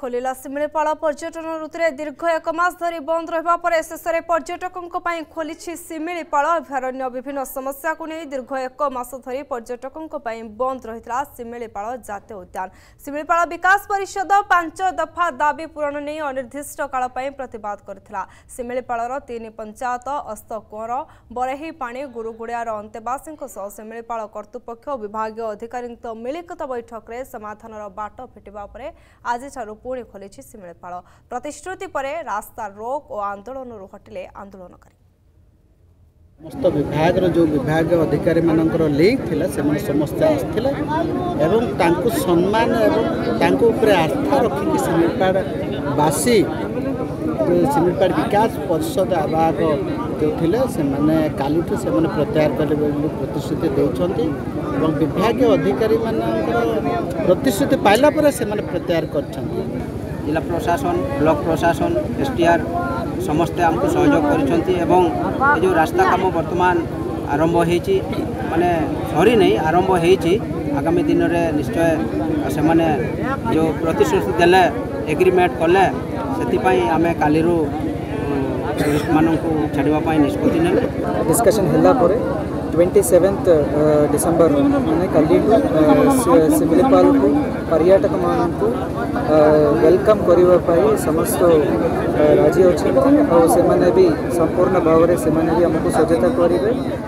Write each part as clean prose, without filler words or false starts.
खोलिला शिमिलीपाल पर्यटन ऋतु में दीर्घ एक मास धरी बंद रहा पर शेष में पर्यटकों खोली शिमिलीपाल अभयारण्य विभिन्न समस्या को नहीं दीर्घ एक मास धरी पर्यटकों बंद रही शिमिलीपाल जातीय उद्यान। शिमिलीपाल विकास परिषद 5 दफा दाबी पूरण नहीं अनिर्दिष्ट काल प्रतिवाद करथिला। शिमिलीपाल 3 पंचायत अस्तकुंवर बरेही पाणी गुरुगुड़ियार अंतेवासी शिमिलीपाल कर्तृपक्ष और विभाग अधिकारी मिलित बैठक में समाधान बाट फिटा आज पुणी खोली शिमिलीपाल। प्रतिश्रुति पर रास्ता रोक और आंदोलन हटिले आंदोलनकारी। समस्त विभाग जो विभाग अधिकारी मानकर लिंक थिला से समस्त आसथिले एवं तांकु सम्मान एवं तांकु ऊपर आस्था रखिक शिमिलीपाल बासी शिमिलीपाल विकास परिषद आवाहक जो थिले से माने कालीठू से माने प्रत्याहार कले प्रतिश्रुति देउछंती एवं विभाग अधिकारी मानकर प्रतिश्रुति पाइला पर से माने प्रत्याहार करछंती। जिला प्रशासन ब्लॉक प्रशासन एसटीआर समस्ते आमको सहयोग करिसंती एवं ये जो रास्ता काम वर्तमान आरंभ होईची माने सरी नहीं आरंभ होईची। आगामी दिन में निश्चय से माने जो प्रतिश्रुति देले एग्रीमेंट कले से आम कालीरू टूरिस्ट मानू छाड़ापी निष्पत्ति ने डिस्कशन होला परे 27 डिसेंबर मैंने कल शिमिलीपाल को पर्यटक मानू वेलकम करने समस्त राजी अच्छा और से भी संपूर्ण भाव में से आमको सचेत करेंगे।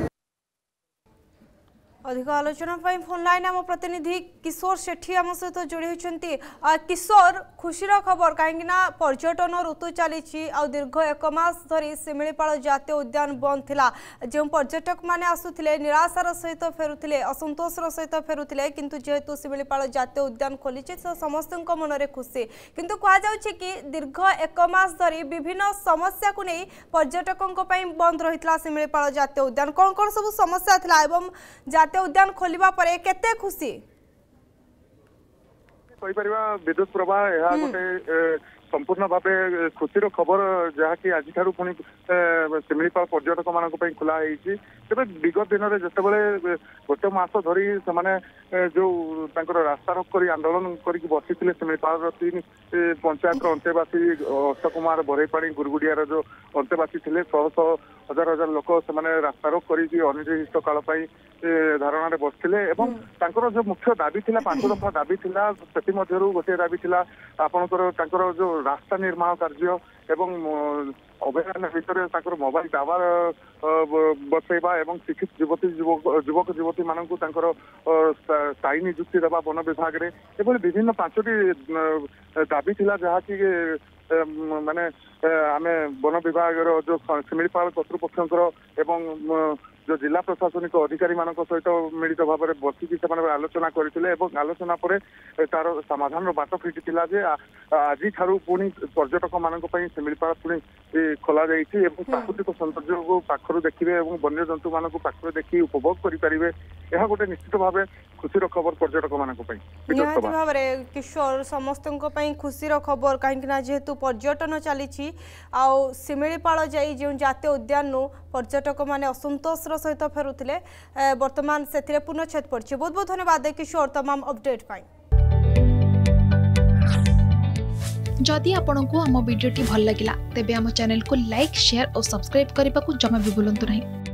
अधिक आलोचना फोन लाइन आम प्रतिनिधि किशोर सेठी आम सहित जोड़ी होती। किशोर खुशीर खबर कहीं पर्यटन ऋतु चली दीर्घ एक मास धरी शिमिलीपाल जातीय उद्यान बंद थिला। जो पर्यटक माने आसुथिले निराशार सहित फेरुथिले असंतोषर सहित फेरुथिले किंतु जेहेतु शिमिलीपाल जातीय उद्यान खोली समस्त मन में खुशी किंतु कहुच्छे कि दीर्घ एक मास धरी विभिन्न समस्या को नहीं पर्यटकों बंद रही शिमिलीपाल जातीय उद्यान कौन कौन सब समस्या थिला एवं जातीय उद्यान खोलिबा परे केते खुशी कहि परिबा विद्युत प्रवाह या गोटे संपूर्ण भाव खुशीर खबर जहाँकि आज पुणी शिमिलीपाल पर्यटक मान खोला तेज विगत दिन में जिते गोटे मास धरी से जो रास्ता रोक कर आंदोलन कर बसी शिमिलीपाल 3 पंचायत अंतेवासी अस्तकुमार बरेपाणी गुरुगुड़ियार जो अंतेवासी थे 100 हजार हजार लोक से रास्ता रोक कर अनिर्दिष्ट काल धारणा बसते और जो मुख्य दाबी थी 5 दफा दाबी थी से गोटे दाबी थी आपंकर जो रास्ता निर्माण कार्य एवं अभयारण्य भितर मोबाइल टावर बसैबा एवं शिक्षित युवती युवक युवती मानक स्थायी नियुक्ति देवा वन विभाग में ये विभिन्न 5टी दाबी थिला जहाँकि माने आमे वन विभाग जो शिमिलीपाल कर्तृपक्षर एवं जो जिला प्रशासनिक अधिकारी मान सहित मिलित भाव में बसिकी से आलोचना करते आलोचना पर तार समाधान बाट फिटी आज पुणी पर्यटक मान शिमिलीपाल पुणी खोल प्राकृतिक सौंदर्य को पाखर देखिए और वन्य जंतु मान पाखर देखी उपभोग करेंगे यह गोटे निश्चित भाव खुशीर खबर पर्यटक मान भाव किशोर समस्त खुशीर खबर कहीं जेहेतु पर्यटन चली शिमिलीपाल जाई जो जातीय उद्यान पर्यटक माने असंतोष सहित फेरुथिले वर्तमान से पूर्णच्छेद पड़े। बहुत बहुत धन्यवाद किशोर तमाम अपडेट पाई। जदि आपंक आम भिडी भल लगा तेब आम चैनल को लाइक शेयर और सब्सक्राइब करने को जमा भी भूलु नहीं।